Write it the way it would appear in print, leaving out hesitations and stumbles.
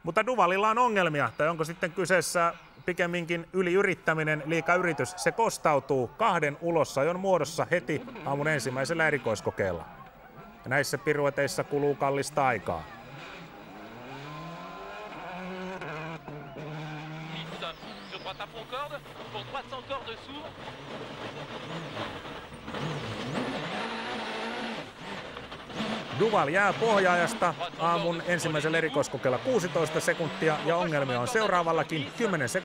Mutta Duvalilla on ongelmia, tai onko sitten kyseessä pikemminkin yliyrittäminen, liikayritys. Se kostautuu 2 ulosajon muodossa heti aamun ensimmäisellä erikoiskokeella. Ja näissä pirueteissa kuluu kallista aikaa. Duval jää pohjaajasta aamun ensimmäisellä erikoiskokeella 16 sekuntia ja ongelmia on seuraavallakin 10 sekuntia.